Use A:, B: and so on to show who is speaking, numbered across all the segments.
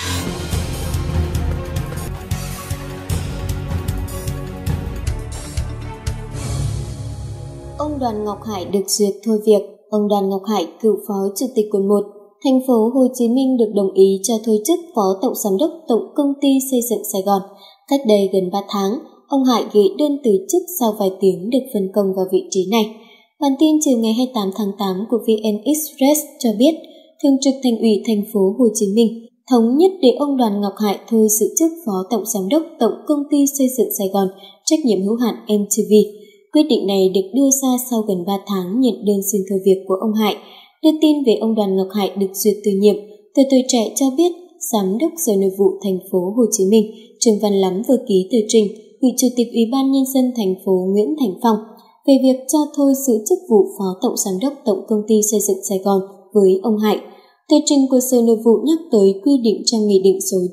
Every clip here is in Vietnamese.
A: Ông Đoàn Ngọc Hải được duyệt thôi việc. Ông Đoàn Ngọc Hải, cựu Phó Chủ tịch Quận 1, thành phố Hồ Chí Minh được đồng ý cho thôi chức Phó Tổng Giám đốc Tổng Công ty Xây dựng Sài Gòn. Cách đây gần 3 tháng, ông Hải gửi đơn từ chức sau vài tiếng được phân công vào vị trí này. Bản tin chiều ngày 28 tháng 8 của VN Express cho biết, Thường trực Thành ủy thành phố Hồ Chí Minh thống nhất để ông Đoàn Ngọc Hải thôi giữ chức Phó Tổng Giám đốc Tổng Công ty Xây dựng Sài Gòn, trách nhiệm hữu hạn MTV. Quyết định này được đưa ra sau gần 3 tháng nhận đơn xin thôi việc của ông Hải. Đưa tin về ông Đoàn Ngọc Hải được duyệt từ nhiệm, tờ Tuổi Trẻ cho biết Giám đốc Sở Nội vụ thành phố Hồ Chí Minh Trương Văn Lắm vừa ký tờ trình gửi Chủ tịch Ủy ban Nhân dân thành phố Nguyễn Thành Phong về việc cho thôi giữ chức vụ Phó Tổng Giám đốc Tổng Công ty Xây dựng Sài Gòn với ông Hải. Tờ trình của Sở Nội vụ nhắc tới quy định trong Nghị định số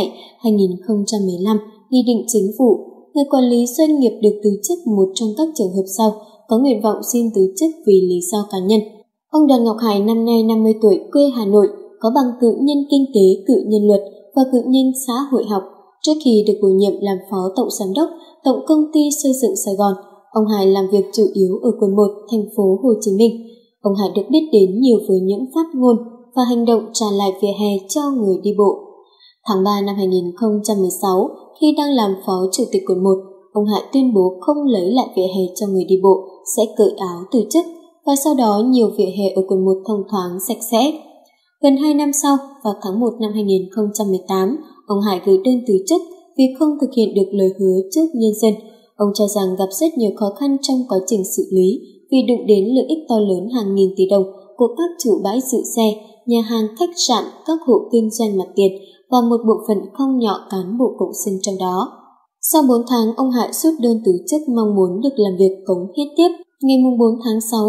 A: 97/2015, Nghị định Chính phủ, người quản lý doanh nghiệp được từ chức một trong các trường hợp sau có nguyện vọng xin từ chức vì lý do cá nhân. Ông Đoàn Ngọc Hải năm nay 50 tuổi, quê Hà Nội, có bằng cử nhân kinh tế, cử nhân luật và cử nhân xã hội học. Trước khi được bổ nhiệm làm Phó Tổng Giám đốc Tổng Công ty Xây dựng Sài Gòn, ông Hải làm việc chủ yếu ở quận 1, thành phố Hồ Chí Minh. Ông Hải được biết đến nhiều với những phát ngôn và hành động trả lại vỉa hè cho người đi bộ. Tháng 3 năm 2016, khi đang làm Phó Chủ tịch quận 1, ông Hải tuyên bố không lấy lại vỉa hè cho người đi bộ, sẽ cởi áo từ chức, và sau đó nhiều vỉa hè ở quận 1 thông thoáng sạch sẽ. Gần 2 năm sau, vào tháng 1 năm 2018, ông Hải gửi đơn từ chức vì không thực hiện được lời hứa trước nhân dân. Ông cho rằng gặp rất nhiều khó khăn trong quá trình xử lý vì đụng đến lợi ích to lớn hàng nghìn tỷ đồng của các chủ bãi giữ xe, nhà hàng, khách sạn, các hộ kinh doanh mặt tiền và một bộ phận không nhỏ cán bộ cộng sinh trong đó. Sau 4 tháng, ông Hải rút đơn từ chức mong muốn được làm việc cống hiến tiếp. Ngày 4 tháng 6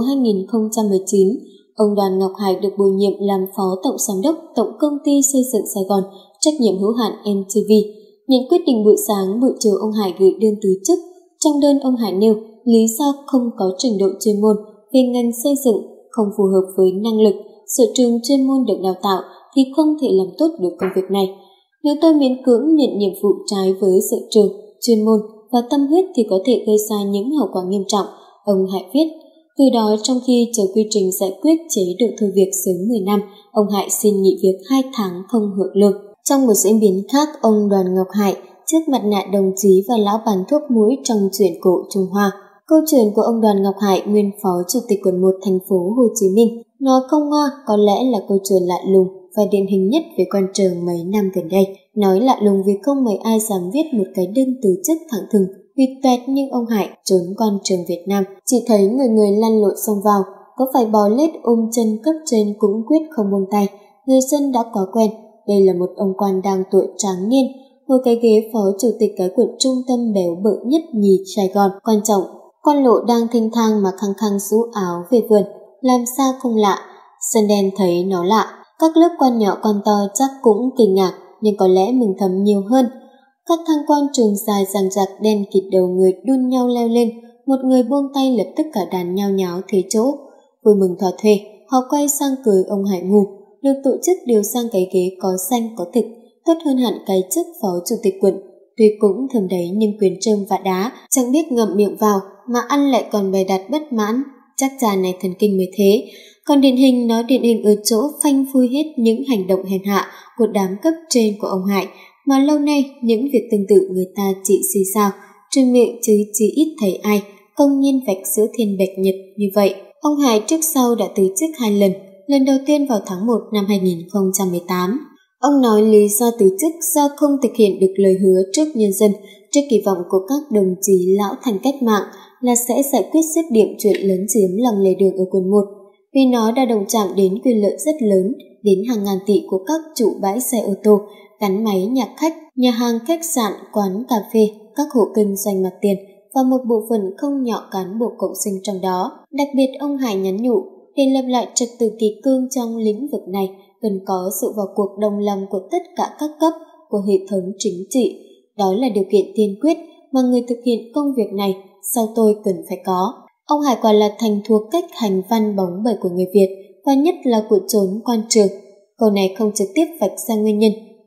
A: 2019, ông Đoàn Ngọc Hải được bổ nhiệm làm Phó Tổng Giám đốc Tổng Công ty Xây dựng Sài Gòn, trách nhiệm hữu hạn MTV. Nhận quyết định buổi sáng, buổi chiều ông Hải gửi đơn từ chức. Trong đơn, ông Hải nêu lý do không có trình độ chuyên môn về ngành xây dựng, không phù hợp với năng lực, sở trường chuyên môn được đào tạo thì không thể làm tốt được công việc này. Nếu tôi miễn cưỡng nhận nhiệm vụ trái với sở trường, chuyên môn và tâm huyết thì có thể gây ra những hậu quả nghiêm trọng, ông Hải viết. Từ đó, trong khi chờ quy trình giải quyết chế độ thôi việc sớm 10 năm, ông Hải xin nghỉ việc 2 tháng không hưởng lương. Trong một diễn biến khác, ông Đoàn Ngọc Hải trước mặt nạ đồng chí và lão bán thuốc muối trong truyện cổ Trung Hoa. Câu chuyện của ông Đoàn Ngọc Hải, nguyên Phó Chủ tịch quận 1 thành phố Hồ Chí Minh, nói không ngoa có lẽ là câu chuyện lạ lùng và điển hình nhất về quan trường mấy năm gần đây. Nói lạ lùng vì không mấy ai dám viết một cái đơn từ chức thẳng thừng, vì toẹt nhưng ông Hải trốn quan trường Việt Nam, chỉ thấy người người lăn lộn xông vào, có phải bò lết ôm chân cấp trên cũng quyết không buông tay. Người dân đã quá quen, đây là một ông quan đang tuổi tráng niên, ngồi cái ghế Phó Chủ tịch cái quận trung tâm béo bự nhất nhì Sài Gòn. Quan trọng, quan lộ đang thênh thang mà khăng khăng rũ áo về vườn, làm sao không lạ. Dân đen thấy nó lạ, các lớp quan nhỏ quan to chắc cũng kinh ngạc, nhưng có lẽ mừng thầm nhiều hơn. Các thang quan trường dài dằng dặc đen kịt đầu người đun nhau leo lên, một người buông tay lập tức cả đàn nhao nháo thế chỗ. Vui mừng thỏa thuê, họ quay sang cười ông Hải ngu, được tổ chức điều sang cái ghế có xanh có thực, tốt hơn hẳn cái chức Phó Chủ tịch quận. Tuy cũng thầm đấy nhưng quyền trơm vạ đá, chẳng biết ngậm miệng vào mà ăn lại còn bày đặt bất mãn. Chắc cha này thần kinh mới thế. Còn điển hình, nó điển hình ở chỗ phanh phui hết những hành động hèn hạ của đám cấp trên của ông Hải, mà lâu nay những việc tương tự người ta chỉ xì xào, truyền miệng chứ chỉ ít thấy ai công nhiên vạch giữa thiên bạch nhật như vậy. Ông Hải trước sau đã từ chức 2 lần, lần đầu tiên vào tháng 1 năm 2018. Ông nói lý do từ chức do không thực hiện được lời hứa trước nhân dân, trước kỳ vọng của các đồng chí lão thành cách mạng là sẽ giải quyết dứt điểm chuyện lấn chiếm lòng lề đường ở quận 1, vì nó đã đồng chạm đến quyền lợi rất lớn, đến hàng ngàn tỷ của các chủ bãi xe ô tô, gắn máy nhà khách, nhà hàng, khách sạn, quán cà phê, các hộ kinh doanh mặt tiền và một bộ phận không nhỏ cán bộ cộng sinh trong đó. Đặc biệt, ông Hải nhắn nhủ, để lập lại trật tự kỷ cương trong lĩnh vực này cần có sự vào cuộc đồng lòng của tất cả các cấp của hệ thống chính trị. Đó là điều kiện tiên quyết mà người thực hiện công việc này sau tôi cần phải có. Ông Hải quả là thành thuộc cách hành văn bóng bẩy của người Việt, và nhất là của chốn quan trường. Câu này không trực tiếp vạch ra nguyên nhân,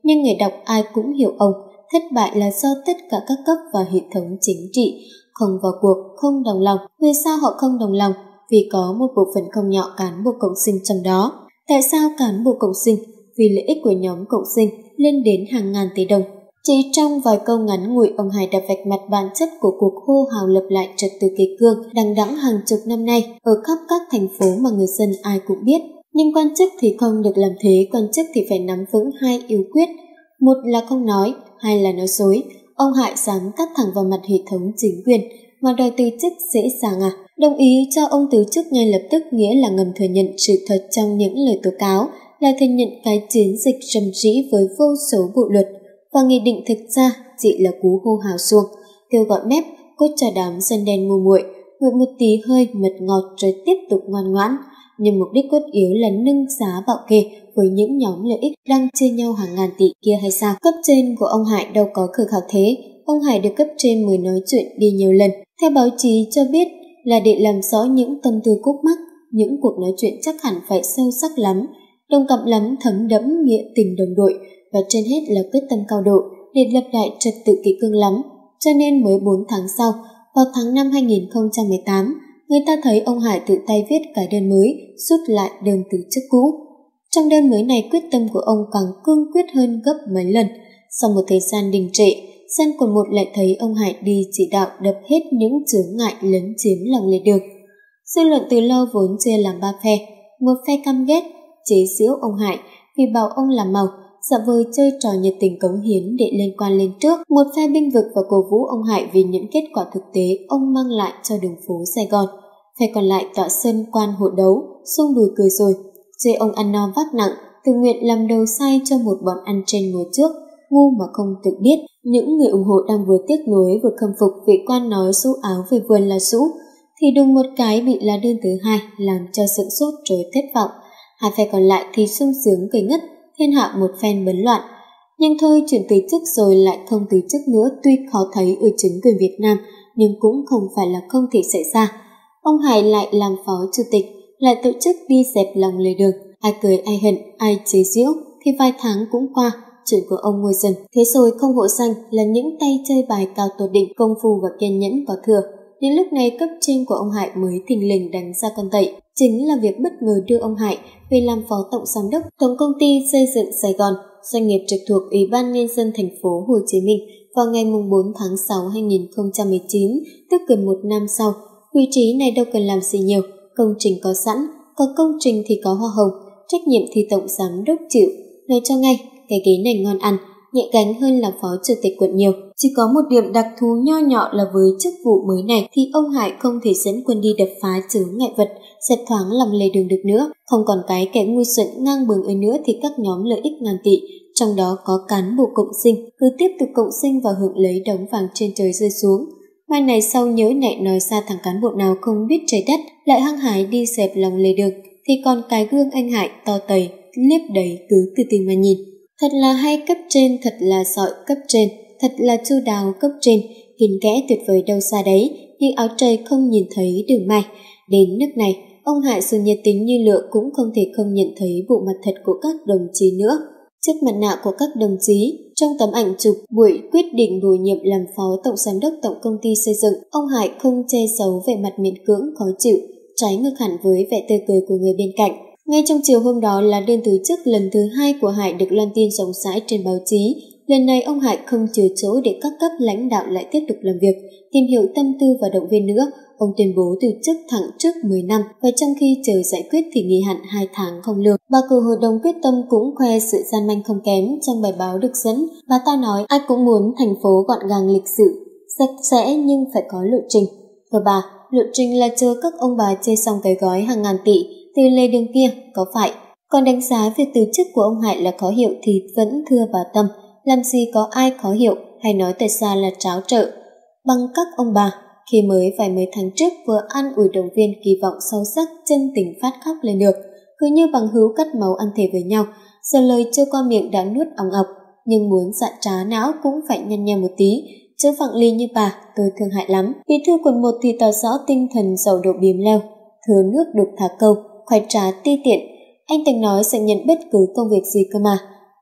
A: nhưng người đọc ai cũng hiểu ông. Thất bại là do tất cả các cấp và hệ thống chính trị không vào cuộc, không đồng lòng. Vì sao họ không đồng lòng? Vì có một bộ phận không nhỏ cán bộ cộng sinh trong đó. Tại sao cán bộ cộng sinh? Vì lợi ích của nhóm cộng sinh lên đến hàng ngàn tỷ đồng. Chỉ trong vài câu ngắn ngủi, ông Hải đã vạch mặt bản chất của cuộc hô hào lập lại trật tự kỷ cương đằng đẵng hàng chục năm nay ở khắp các thành phố mà người dân ai cũng biết. Nhưng quan chức thì không được làm thế, quan chức thì phải nắm vững hai yếu quyết. Một là không nói, hai là nói dối. Ông Hải dám tát thẳng vào mặt hệ thống chính quyền mà đòi từ chức dễ dàng à? Đồng ý cho ông từ chức ngay lập tức nghĩa là ngầm thừa nhận sự thật trong những lời tố cáo, là thừa nhận cái chiến dịch rầm rĩ với vô số bộ luật. Và nghị định thực ra chỉ là cú hô hào suông, kêu gọi mép, cốt cho đám dân đen ngu muội, ngửi một tí hơi mật ngọt rồi tiếp tục ngoan ngoãn. Nhưng mục đích cốt yếu là nâng giá bạo kê với những nhóm lợi ích đang chia nhau hàng ngàn tỷ kia hay sao? Cấp trên của ông Hải đâu có khờ khạo thế. Ông Hải được cấp trên mời nói chuyện đi nhiều lần. Theo báo chí cho biết là để làm rõ những tâm tư khúc mắc, những cuộc nói chuyện chắc hẳn phải sâu sắc lắm, đồng cảm lắm, thấm đẫm nghĩa tình đồng đội, và trên hết là quyết tâm cao độ để lập lại trật tự kỷ cương lắm. Cho nên mới 4 tháng sau, vào tháng 5 2018, người ta thấy ông Hải tự tay viết cái đơn mới, rút lại đơn từ chức cũ. Trong đơn mới này, quyết tâm của ông càng cương quyết hơn gấp mấy lần. Sau một thời gian đình trệ, dân quận 1 lại thấy ông Hải đi chỉ đạo đập hết những chướng ngại lấn chiếm lòng lề đường. Dư luận từ lâu vốn chia làm ba phe. Một phe căm ghét, chế giễu ông Hải vì bảo ông làm màu, giả vờ chơi trò nhiệt tình cống hiến để lên quan lên trước. Một phe bênh vực và cổ vũ ông Hải vì những kết quả thực tế ông mang lại cho đường phố Sài Gòn. Phe còn lại tọa sơn quan hộ đấu, xung đùi cười rồi, chê ông ăn no vác nặng, tự nguyện làm đầu sai cho một bọn ăn trên ngồi trước, ngu mà không tự biết. Những người ủng hộ đang vừa tiếc nuối vừa khâm phục vị quan nói rũ áo về vườn là rũ, thì đùng một cái bị lá đơn thứ hai làm cho sửng sốt rồi thất vọng. Hai phe còn lại thì sung sướng cười ngất, thiên hạ một phen bấn loạn. Nhưng thôi, chuyện từ chức rồi lại không từ chức nữa tuy khó thấy ở chính quyền Việt Nam, nhưng cũng không phải là không thể xảy ra. Ông Hải lại làm phó chủ tịch, lại tổ chức đi dẹp lòng lề đường. Ai cười ai hận, ai chế giễu thì vài tháng cũng qua, chuyện của ông nguôi dần. Thế rồi không hộ danh là những tay chơi bài cao tột đỉnh, công phu và kiên nhẫn có thừa. Đến lúc này cấp trên của ông Hải mới thình lình đánh ra con tẩy, chính là việc bất ngờ đưa ông Hải về làm phó tổng giám đốc Tổng công ty xây dựng Sài Gòn, doanh nghiệp trực thuộc Ủy ban Nhân dân thành phố Hồ Chí Minh vào ngày 4 tháng 6 2019, tức gần một năm sau. Vị trí này đâu cần làm gì nhiều, công trình có sẵn, có công trình thì có hoa hồng, trách nhiệm thì tổng giám đốc chịu. Nói cho ngay, cái ghế này ngon ăn, nhẹ gánh hơn là phó chủ tịch quận nhiều. Chỉ có một điểm đặc thù nho nhỏ là với chức vụ mới này thì ông Hải không thể dẫn quân đi đập phá chướng ngại vật, dẹp thoáng lòng lề đường được nữa. Không còn cái kẻ ngu xuẩn ngang bướng ấy nữa thì các nhóm lợi ích ngàn tỷ, trong đó có cán bộ cộng sinh, cứ tiếp tục cộng sinh và hưởng lấy đống vàng trên trời rơi xuống. Mai này sau nhớ nại nói ra thằng cán bộ nào không biết trời đất lại hăng hái đi dẹp lòng lề đường, thì còn cái gương anh Hải to tầy liếp đấy cứ từ từ mà nhìn. Thật là hay cấp trên, thật là giỏi cấp trên, thật là chu đáo cấp trên, kín kẽ tuyệt vời đâu xa đấy, nhưng áo trời không nhìn thấy đường may. Đến nước này, ông Hải dù nhiệt tính như lửa cũng không thể không nhận thấy bộ mặt thật của các đồng chí nữa. Trước mặt nạ của các đồng chí, trong tấm ảnh chụp buổi quyết định bổ nhiệm làm phó tổng giám đốc Tổng công ty xây dựng, ông Hải không che giấu vẻ mặt miễn cưỡng khó chịu, trái ngược hẳn với vẻ tươi cười của người bên cạnh. Ngay trong chiều hôm đó là đơn từ chức lần thứ 2 của Hải được loan tin rộng rãi trên báo chí. Lần này ông Hải không chừa chỗ để các cấp lãnh đạo lại tiếp tục làm việc, tìm hiểu tâm tư và động viên nữa. Ông tuyên bố từ chức thẳng trước 10 năm và trong khi chờ giải quyết thì nghỉ hẳn 2 tháng không lương. Bà cựu hội đồng quyết tâm cũng khoe sự gian manh không kém trong bài báo được dẫn. Bà ta nói ai cũng muốn thành phố gọn gàng lịch sự, sạch sẽ nhưng phải có lộ trình. Và bà, lộ trình là chờ các ông bà chơi xong cái gói hàng ngàn tỷ từ lề đường kia, có phải? Còn đánh giá việc từ chức của ông Hải là khó hiểu thì vẫn thưa bà Tâm, làm gì có ai khó hiểu hay nói tại sao là tráo trợ. Bằng các ông bà, khi mới vài mấy tháng trước vừa an ủi động viên kỳ vọng sâu sắc chân tình phát khóc lên được, cứ như bằng hữu cắt máu ăn thề với nhau, giờ lời chưa qua miệng đã nuốt ong ọc, nhưng muốn dạ trá não cũng phải nhăn nhẹ một tí, chứ phẳng ly như bà tôi thương hại lắm. Bí thư quận 1 thì tỏ rõ tinh thần giàu độ biếm leo, thừa nước đục thả câu, khoái trá ti tiện. Anh từng nói sẽ nhận bất cứ công việc gì cơ mà.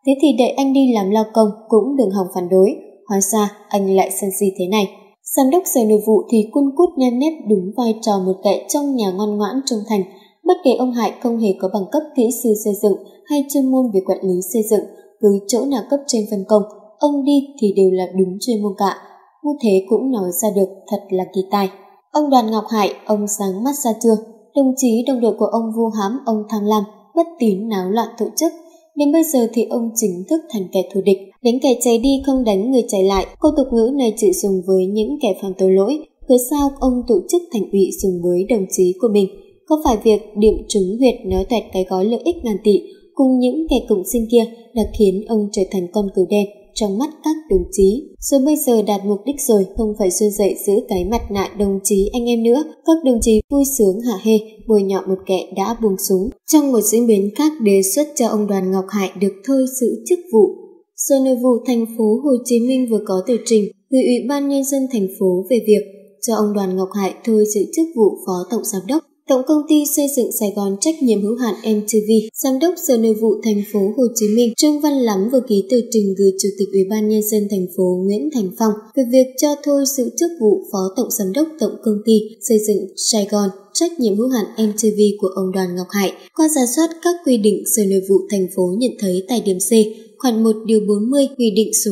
A: thế thì để anh đi làm lao công cũng đừng hòng phản đối, hóa ra anh lại sân si thế này. Giám đốc Sở Nội vụ thì cun cút nhem nếp đúng vai trò một kẻ trong nhà ngoan ngoãn trung thành, bất kể ông Hải không hề có bằng cấp kỹ sư xây dựng hay chuyên môn về quản lý xây dựng, cứ chỗ nào cấp trên phân công, ông đi thì đều là đúng chuyên môn cả. Như thế cũng nói ra được, thật là kỳ tài. Ông Đoàn Ngọc Hải, ông sáng mắt ra chưa? Đồng chí đồng đội của ông vu hãm, ông tham lam, bất tín náo loạn tổ chức. Đến bây giờ thì ông chính thức thành kẻ thù địch, đánh kẻ chạy đi không đánh người chạy lại. Câu tục ngữ này chỉ dùng với những kẻ phạm tội lỗi, cớ sao ông tổ chức thành ủy dùng với đồng chí của mình? Có phải việc điểm trúng huyệt nói toẹt cái gói lợi ích ngàn tỷ cùng những kẻ cộng sinh kia đã khiến ông trở thành con cừu đen trong mắt các đồng chí? Rồi bây giờ đạt mục đích rồi, không phải run rẩy giữ cái mặt nạ đồng chí anh em nữa. Các đồng chí vui sướng hả hê bôi nhọ một kẻ đã buông súng. Trong một diễn biến khác, đề xuất cho ông Đoàn Ngọc Hải được thôi giữ chức vụ. Sở Nội vụ thành phố Hồ Chí Minh vừa có tờ trình gửi Ủy ban Nhân dân thành phố về việc cho ông Đoàn Ngọc Hải thôi giữ chức vụ Phó Tổng Giám đốc Tổng Công ty Xây dựng Sài Gòn trách nhiệm hữu hạn MTV. Giám đốc Sở Nội vụ thành phố Hồ Chí Minh Trương Văn Lắm vừa ký tờ trình gửi Chủ tịch Ủy ban Nhân dân thành phố Nguyễn Thành Phong về việc cho thôi giữ chức vụ Phó Tổng Giám đốc Tổng Công ty Xây dựng Sài Gòn trách nhiệm hữu hạn MTV của ông Đoàn Ngọc Hải. Qua rà soát các quy định, Sở Nội vụ thành phố nhận thấy tại điểm C, khoản 1 điều 40 Nghị định số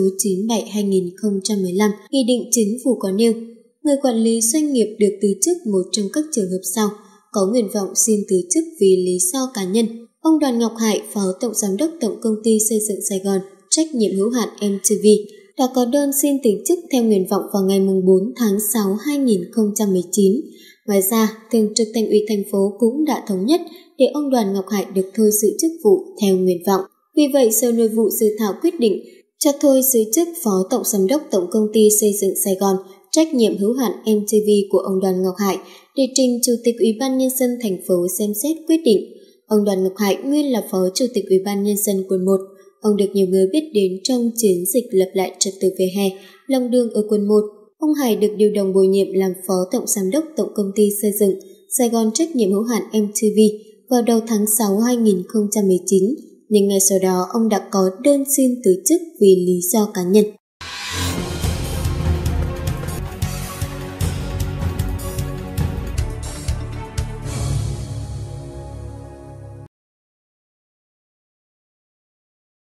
A: 97/2015, Nghị định Chính phủ có nêu người quản lý doanh nghiệp được từ chức một trong các trường hợp sau: có nguyện vọng xin từ chức vì lý do cá nhân. Ông Đoàn Ngọc Hải, Phó Tổng Giám đốc Tổng Công ty Xây dựng Sài Gòn trách nhiệm hữu hạn MTV, đã có đơn xin từ chức theo nguyện vọng vào ngày 4 tháng 6 2019. Ngoài ra, Thường trực Thành ủy thành phố cũng đã thống nhất để ông Đoàn Ngọc Hải được thôi giữ chức vụ theo nguyện vọng. Vì vậy, Sở Nội vụ dự thảo quyết định cho thôi giữ chức Phó Tổng Giám đốc Tổng Công ty Xây dựng Sài Gòn trách nhiệm hữu hạn MTV của ông Đoàn Ngọc Hải để trình Chủ tịch Ủy ban Nhân dân thành phố xem xét quyết định. Ông Đoàn Ngọc Hải nguyên là Phó Chủ tịch Ủy ban Nhân dân quận 1. Ông được nhiều người biết đến trong chiến dịch lập lại trật tự vỉa hè, lòng đường ở quận 1. Ông Hải được điều động bổ nhiệm làm Phó Tổng Giám đốc Tổng Công ty Xây dựng Sài Gòn trách nhiệm hữu hạn MTV vào đầu tháng 6 2019, nhưng ngay sau đó ông đã có đơn xin từ chức vì lý do cá nhân.